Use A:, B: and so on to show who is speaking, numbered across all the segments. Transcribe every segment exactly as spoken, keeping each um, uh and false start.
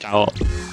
A: Ciao.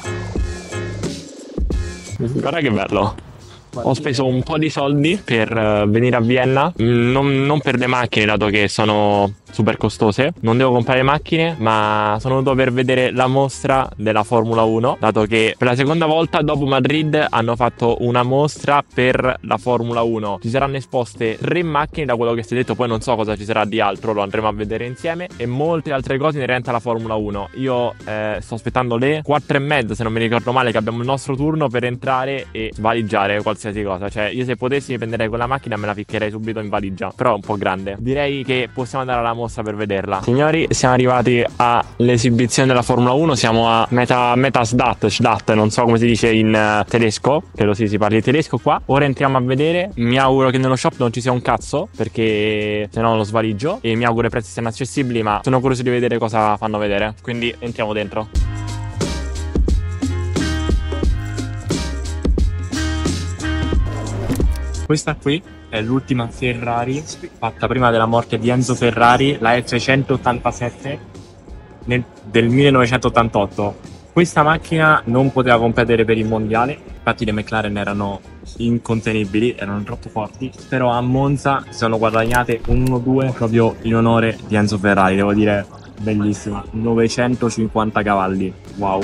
A: Guarda che bello. Ho speso un po' di soldi per uh, venire a Vienna, non, non per le macchine dato che sono super costose, non devo comprare macchine, ma sono venuto per vedere la mostra della Formula uno, dato che per la seconda volta dopo Madrid hanno fatto una mostra per la Formula uno. Ci saranno esposte tre macchine da quello che si è detto, poi non so cosa ci sarà di altro, lo andremo a vedere insieme, e molte altre cose inerenti alla Formula uno. Io eh, sto aspettando le quattro e mezza, se non mi ricordo male, che abbiamo il nostro turno per entrare e valigiare qualsiasi cosa. Cioè io se potessi prendere quella macchina me la ficcherei subito in valigia, però è un po' grande. Direi che possiamo andare alla mostra per vederla. Signori, siamo arrivati all'esibizione della Formula uno, siamo a Meta, Meta Stad, Stad, non so come si dice in uh, tedesco, credo sì, si parli tedesco qua. Ora entriamo a vedere, mi auguro che nello shop non ci sia un cazzo, perché se no lo svaligio, e mi auguro i prezzi siano accessibili, ma sono curioso di vedere cosa fanno vedere, quindi entriamo dentro. Questa qui è l'ultima Ferrari fatta prima della morte di Enzo Ferrari, la F centottantasette nel, del millenovecentottantotto. Questa macchina non poteva competere per il mondiale, infatti le McLaren erano incontenibili, erano troppo forti, però a Monza si sono guadagnate un uno due proprio in onore di Enzo Ferrari, devo dire bellissima, novecentocinquanta cavalli, wow.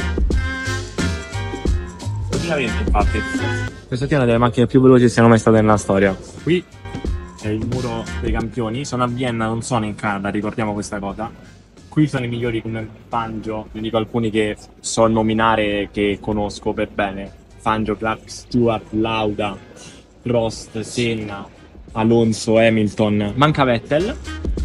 A: duemilaventi infatti. Questa è una delle macchine più veloci che siano mai state nella storia. Qui è il muro dei campioni, sono a Vienna, non sono in Canada, ricordiamo questa cosa. Qui sono i migliori come Fangio, ne dico alcuni che so nominare, che conosco per bene. Fangio, Clark, Stewart, Lauda, Prost, Senna, Alonso, Hamilton. Manca Vettel,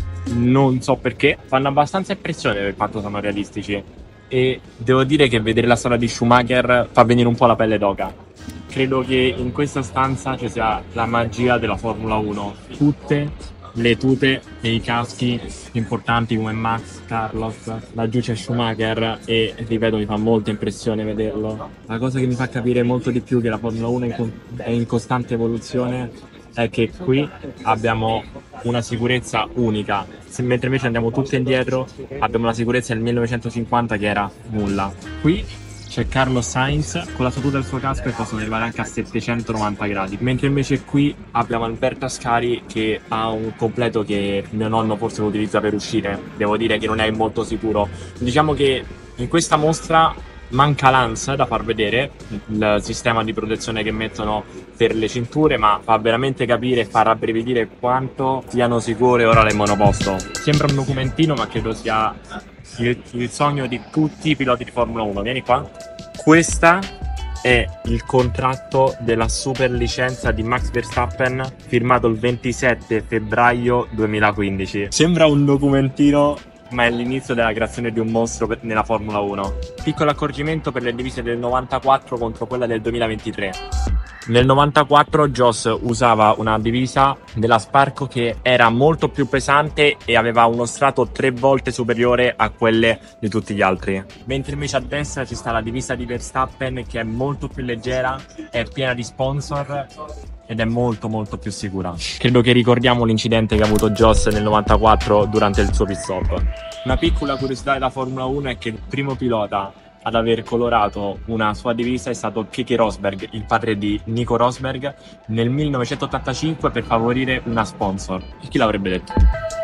A: non so perché, fanno abbastanza impressione per quanto sono realistici. E devo dire che vedere la storia di Schumacher fa venire un po' la pelle d'oca. Credo che in questa stanza ci sia la magia della Formula uno. Tutte le tute e i caschi importanti come Max, Carlos, laggiù c'è Schumacher e ripeto mi fa molta impressione vederlo. La cosa che mi fa capire molto di più che la Formula uno è in costante evoluzione è che qui abbiamo una sicurezza unica, se mentre invece andiamo tutti indietro abbiamo la sicurezza del millenovecentocinquanta che era nulla. Qui c'è Carlos Sainz con la sua tuta del suo casco e possono arrivare anche a settecentonovanta gradi, mentre invece qui abbiamo Alberto Ascari che ha un completo che mio nonno forse lo utilizza per uscire, devo dire che non è molto sicuro. Diciamo che in questa mostra manca Lance da far vedere, il sistema di protezione che mettono per le cinture, ma fa veramente capire e fa rabbrividire quanto siano sicure ora le monoposto. Sembra un documentino, ma credo sia il, il sogno di tutti i piloti di Formula uno. Vieni qua. Questa è il contratto della super licenza di Max Verstappen firmato il ventisette febbraio duemilaquindici. Sembra un documentino, ma è l'inizio della creazione di un mostro per, nella Formula uno. Piccolo accorgimento per le divise del novantaquattro contro quella del duemilaventitré. Nel novantaquattro Joss usava una divisa della Sparco che era molto più pesante e aveva uno strato tre volte superiore a quelle di tutti gli altri. Mentre invece a destra ci sta la divisa di Verstappen che è molto più leggera, è piena di sponsor ed è molto molto più sicura. Credo che ricordiamo l'incidente che ha avuto Joss nel novantaquattro durante il suo pit stop. Una piccola curiosità della Formula uno è che il primo pilota ad aver colorato una sua divisa è stato Keke Rosberg, il padre di Nico Rosberg, nel millenovecentottantacinque per favorire una sponsor. E chi l'avrebbe detto?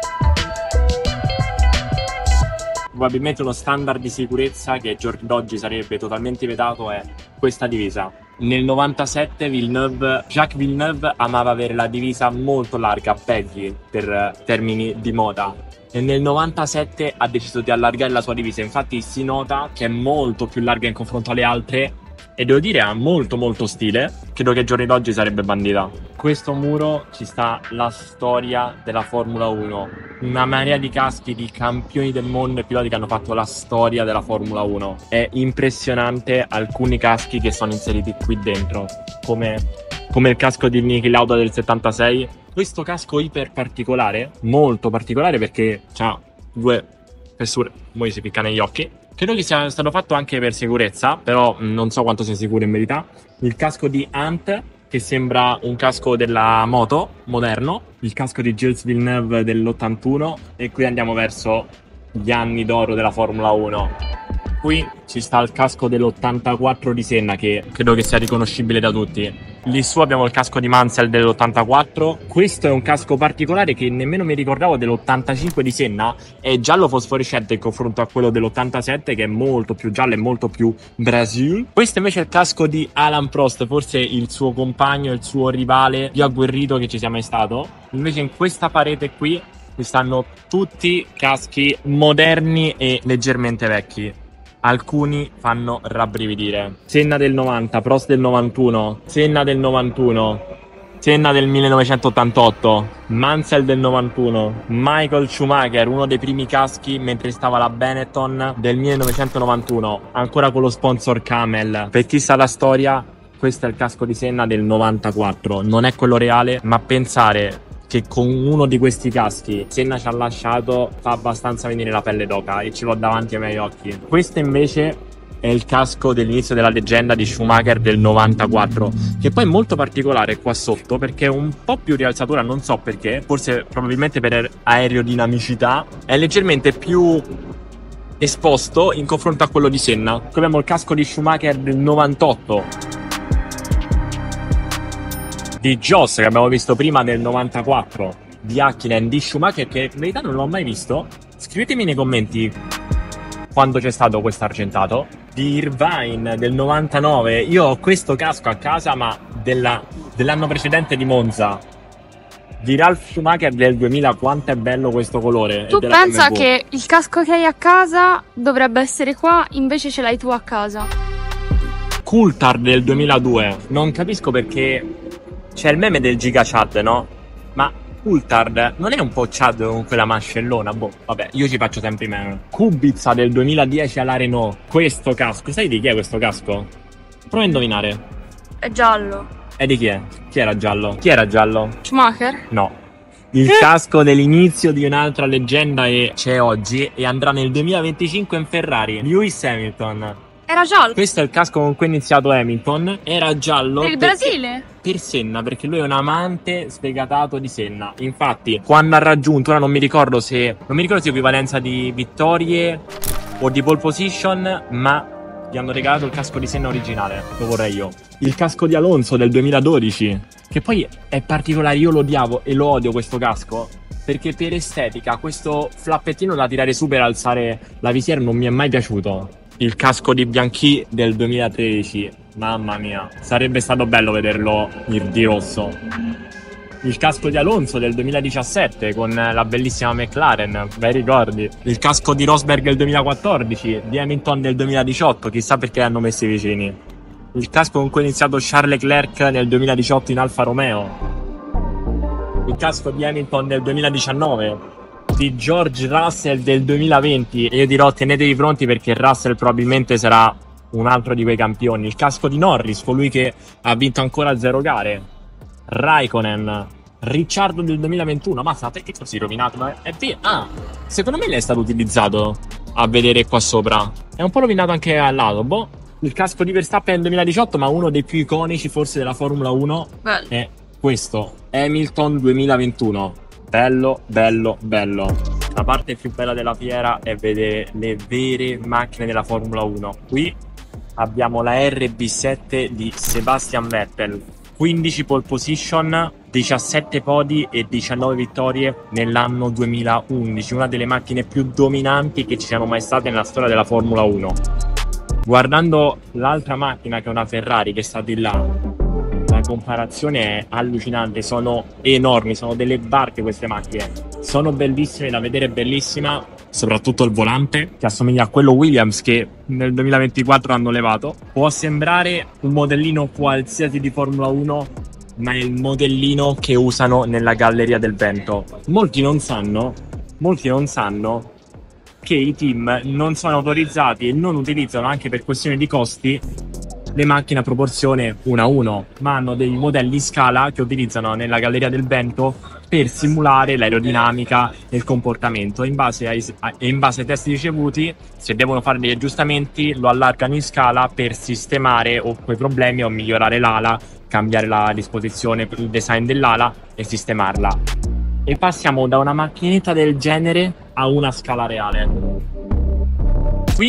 A: Probabilmente uno standard di sicurezza che ai giorni d'oggi sarebbe totalmente vietato è questa divisa. Nel novantasette Villeneuve, Jacques Villeneuve amava avere la divisa molto larga, baggy per termini di moda. E nel novantasette ha deciso di allargare la sua divisa, infatti si nota che è molto più larga in confronto alle altre e devo dire ha molto molto stile, credo che ai giorni d'oggi sarebbe bandita. Questo muro ci sta la storia della Formula uno, una marea di caschi di campioni del mondo e piloti che hanno fatto la storia della Formula uno. È impressionante alcuni caschi che sono inseriti qui dentro, come, come il casco di Niki Lauda del settantasei. Questo casco iper particolare, molto particolare perché ha due fessure, poi si picca negli occhi. Credo che sia stato fatto anche per sicurezza, però non so quanto sia sicuro in verità. Il casco di Ant, che sembra un casco della moto moderno. Il casco di Gilles Villeneuve dell'ottantuno. E qui andiamo verso gli anni d'oro della Formula uno. Qui ci sta il casco dell'ottantaquattro di Senna, che credo che sia riconoscibile da tutti. Lì su abbiamo il casco di Mansell dell'ottantaquattro. Questo è un casco particolare che nemmeno mi ricordavo, dell'ottantacinque di Senna. È giallo fosforescente in confronto a quello dell'ottantasette, che è molto più giallo e molto più Brasil. Questo invece è il casco di Alain Prost, forse il suo compagno, il suo rivale più agguerrito che ci sia mai stato. Invece in questa parete qui ci stanno tutti caschi moderni e leggermente vecchi. Alcuni fanno rabbrividire. Senna del novanta, Prost del novantuno, Senna del novantuno, Senna del millenovecentottantotto, Mansell del novantuno, Michael Schumacher, uno dei primi caschi mentre stava la Benetton del millenovecentonovantuno, ancora con lo sponsor Camel. Per chi sa la storia, questo è il casco di Senna del novantaquattro, non è quello reale, ma pensare che con uno di questi caschi Senna ci ha lasciato fa abbastanza venire la pelle d'oca, e ce l'ho davanti ai miei occhi. Questo invece è il casco dell'inizio della leggenda di Schumacher del novantaquattro, che poi è molto particolare qua sotto perché è un po' più rialzatura, non so perché, forse probabilmente per aerodinamicità, è leggermente più esposto in confronto a quello di Senna. Qui abbiamo il casco di Schumacher del novantotto, di Joss che abbiamo visto prima del novantaquattro, di Hakkinen, di Schumacher che in verità non l'ho mai visto. Scrivetemi nei commenti quando c'è stato questo argentato. Di Irvine del novantanove, io ho questo casco a casa ma della, dell'anno precedente di Monza. Di Ralf Schumacher del duemila, quanto è bello questo colore.
B: Tu pensa che il casco che hai a casa dovrebbe essere qua, invece ce l'hai tu a casa.
A: Coulthard del duemiladue, non capisco perché c'è il meme del Giga Chad, no? Ma Coulthard non è un po' Chad con quella mascellona? Boh, vabbè, io ci faccio sempre i meme. Kubica del duemiladieci alla Renault. Questo casco, sai di chi è questo casco? Prova a indovinare.
B: È giallo.
A: E di chi è? Chi era giallo? Chi era giallo?
B: Schumacher?
A: No. Il casco dell'inizio di un'altra leggenda e c'è oggi e andrà nel duemilaventicinque in Ferrari. Lewis Hamilton.
B: Era giallo.
A: Questo è il casco con cui è iniziato Hamilton. Era giallo
B: per il
A: perché,
B: Brasile? Per
A: Senna, perché lui è un amante sfegatato di Senna. Infatti, quando ha raggiunto, ora non mi ricordo se non mi ricordo se equivalenza di vittorie o di pole position, ma gli hanno regalato il casco di Senna originale. Lo vorrei io. Il casco di Alonso del duemiladodici, che poi è particolare, io lo odiavo e lo odio questo casco, perché per estetica questo flappettino da tirare su per alzare la visiera non mi è mai piaciuto. Il casco di Bianchi del duemilatredici, mamma mia, sarebbe stato bello vederlo di rosso. Il casco di Alonso del duemiladiciassette con la bellissima McLaren, bei ricordi. Il casco di Rosberg del duemilaquattordici, di Hamilton del duemiladiciotto, chissà perché li hanno messi vicini. Il casco con cui è iniziato Charles Leclerc nel duemiladiciotto in Alfa Romeo. Il casco di Hamilton del duemiladiciannove. Di George Russell del duemilaventi, e io dirò tenetevi pronti perché Russell probabilmente sarà un altro di quei campioni. Il casco di Norris, colui che ha vinto ancora zero gare. Raikkonen. Ricciardo del duemilaventuno, ma sa perché così rovinato? Ma è vero. Ah, secondo me lei è stato utilizzato a vedere qua sopra. È un po' rovinato anche al lato, boh. Il casco di Verstappen del duemiladiciotto, ma uno dei più iconici forse della Formula uno. Bello. È questo, Hamilton duemilaventuno. Bello, bello, bello. La parte più bella della fiera è vedere le vere macchine della Formula uno. Qui abbiamo la R B sette di Sebastian Vettel, quindici pole position, diciassette podi e diciannove vittorie nell'anno duemilaundici, una delle macchine più dominanti che ci siano mai state nella storia della Formula uno. Guardando l'altra macchina che è una Ferrari che sta di là, la comparazione è allucinante, sono enormi, sono delle barche queste macchine, sono bellissime da vedere, bellissima, soprattutto il volante che assomiglia a quello Williams che nel duemilaventiquattro hanno levato. Può sembrare un modellino qualsiasi di Formula uno, ma è il modellino che usano nella Galleria del Vento. Molti non sanno, molti non sanno che i team non sono autorizzati e non utilizzano, anche per questioni di costi, le macchine a proporzione uno a uno, ma hanno dei modelli in scala che utilizzano nella Galleria del Vento per simulare l'aerodinamica e il comportamento. In base ai, in base ai test ricevuti, se devono fare degli aggiustamenti, lo allargano in scala per sistemare o quei problemi o migliorare l'ala, cambiare la disposizione, il design dell'ala e sistemarla. E passiamo da una macchinetta del genere a una scala reale. Qui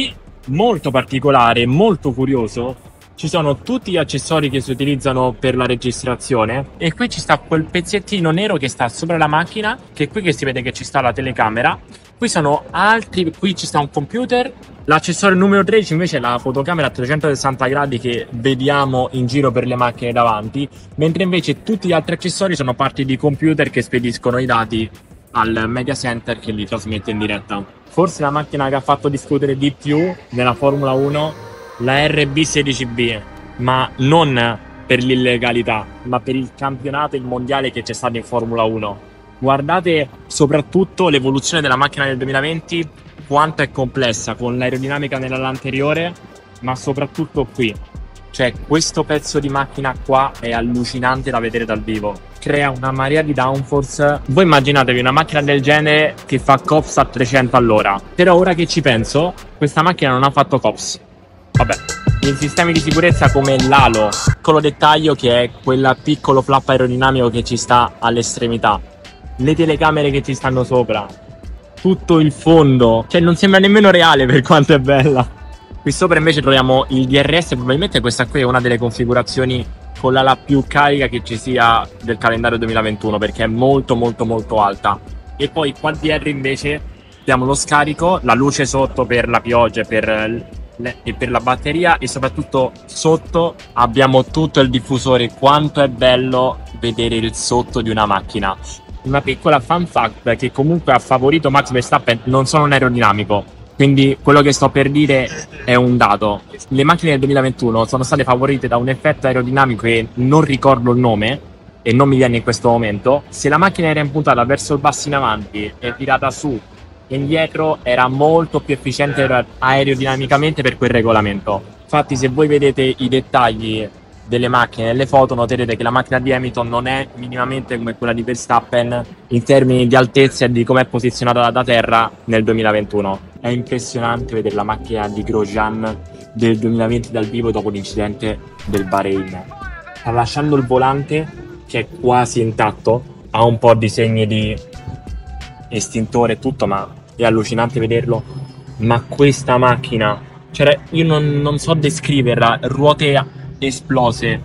A: molto particolare, molto curioso. Ci sono tutti gli accessori che si utilizzano per la registrazione e qui ci sta quel pezzettino nero che sta sopra la macchina, che è qui che si vede che ci sta la telecamera. Qui sono altri, qui ci sta un computer. L'accessorio numero tredici invece è la fotocamera a trecentosessanta gradi che vediamo in giro per le macchine davanti, mentre invece tutti gli altri accessori sono parti di computer che spediscono i dati al media center che li trasmette in diretta. Forse la macchina che ha fatto discutere di più nella Formula uno, la R B sedici B, ma non per l'illegalità, ma per il campionato, il mondiale che c'è stato in Formula uno. Guardate soprattutto l'evoluzione della macchina del duemilaventi, quanto è complessa con l'aerodinamica nell'anteriore, ma soprattutto qui. Cioè, questo pezzo di macchina qua è allucinante da vedere dal vivo. Crea una marea di downforce. Voi immaginatevi una macchina del genere che fa cops a trecento all'ora. Però ora che ci penso, questa macchina non ha fatto cops. Vabbè, i sistemi di sicurezza come l'halo, piccolo dettaglio che è quel piccolo flap aerodinamico che ci sta all'estremità, le telecamere che ci stanno sopra, tutto il fondo, cioè non sembra nemmeno reale per quanto è bella. Qui sopra invece troviamo il D R S, probabilmente questa qui è una delle configurazioni con l'ala più carica che ci sia del calendario duemilaventuno, perché è molto molto molto alta. E poi qua dietro invece abbiamo lo scarico, la luce sotto per la pioggia e per e per la batteria, e soprattutto sotto abbiamo tutto il diffusore. Quanto è bello vedere il sotto di una macchina. Una piccola fun fact che comunque ha favorito Max Verstappen: non sono un aerodinamico, quindi quello che sto per dire è un dato. Le macchine del duemilaventuno sono state favorite da un effetto aerodinamico che non ricordo il nome e non mi viene in questo momento. Se la macchina era impuntata verso il basso in avanti e tirata su indietro, era molto più efficiente aerodinamicamente per quel regolamento. Infatti, se voi vedete i dettagli delle macchine nelle foto, noterete che la macchina di Hamilton non è minimamente come quella di Verstappen in termini di altezza e di come è posizionata da terra nel duemilaventuno. È impressionante vedere la macchina di Grosjean del duemilaventi dal vivo dopo l'incidente del Bahrain. Sta lasciando il volante che è quasi intatto, ha un po' di segni di estintore e tutto, ma è allucinante vederlo. Ma questa macchina, cioè io non, non so descriverla, ruote esplose,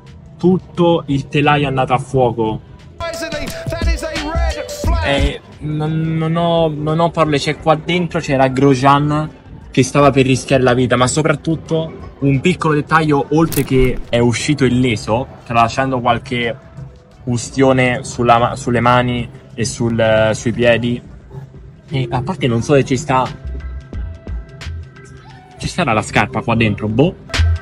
A: tutto il telaio è andato a fuoco, e non, non, ho, non ho parole. Cioè, qua dentro c'era Grosjean che stava per rischiare la vita, ma soprattutto un piccolo dettaglio, oltre che è uscito illeso, tralasciando qualche ustione sulla, sulle mani e sul, sui piedi, e a parte non so se ci sta ci sarà la scarpa qua dentro, boh.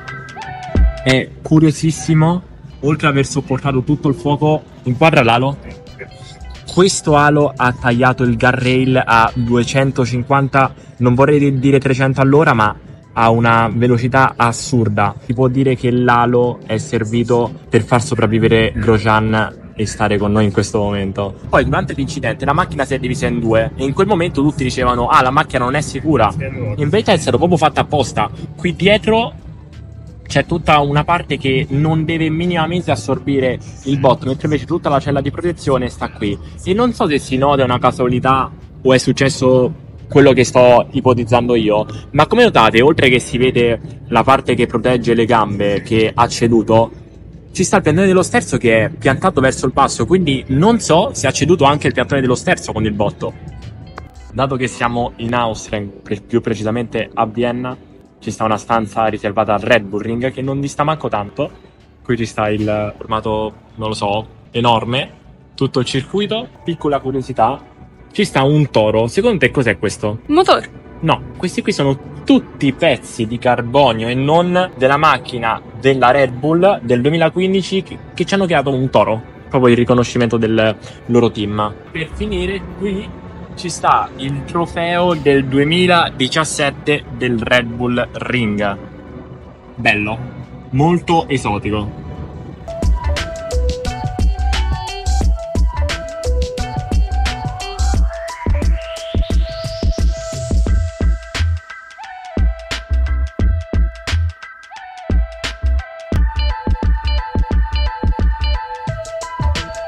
A: È curiosissimo, oltre ad aver sopportato tutto il fuoco. Inquadra l'alo. Questo alo ha tagliato il guardrail a duecentocinquanta, non vorrei dire trecento all'ora, ma ha una velocità assurda. Si può dire che l'alo è servito per far sopravvivere Grosjean e stare con noi in questo momento. Poi durante l'incidente la macchina si è divisa in due e in quel momento tutti dicevano: ah, la macchina non è sicura. In verità è stato proprio fatta apposta. Qui dietro c'è tutta una parte che non deve minimamente assorbire il botto, mentre invece tutta la cella di protezione sta qui. E non so se si nota una casualità o è successo quello che sto ipotizzando io, ma come notate, oltre che si vede la parte che protegge le gambe che ha ceduto, ci sta il piantone dello sterzo che è piantato verso il basso, quindi non so se ha ceduto anche il piantone dello sterzo con il botto. Dato che siamo in Austria, più precisamente a Vienna, ci sta una stanza riservata al Red Bull Ring che non dista manco tanto. Qui ci sta il formato, non lo so, enorme, tutto il circuito. Piccola curiosità, ci sta un toro. Secondo te cos'è questo?
B: Motor.
A: No, questi qui sono tutti pezzi di carbonio e non della macchina della Red Bull del duemilaquindici che, che ci hanno creato un toro, proprio il riconoscimento del loro team. Per finire, qui ci sta il trofeo del duemiladiciassette del Red Bull Ring. Bello, molto esotico.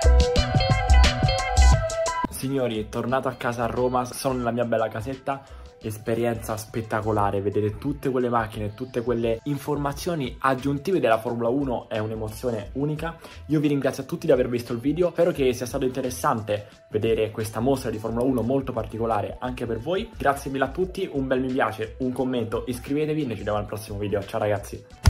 A: Signori, tornato a casa a Roma, sono nella mia bella casetta esperienza spettacolare. Vedere tutte quelle macchine, tutte quelle informazioni aggiuntive della Formula uno è un'emozione unica. Io vi ringrazio a tutti di aver visto il video, spero che sia stato interessante vedere questa mostra di Formula uno molto particolare anche per voi. Grazie mille a tutti, un bel mi piace, un commento, iscrivetevi e noi ci vediamo al prossimo video. Ciao ragazzi!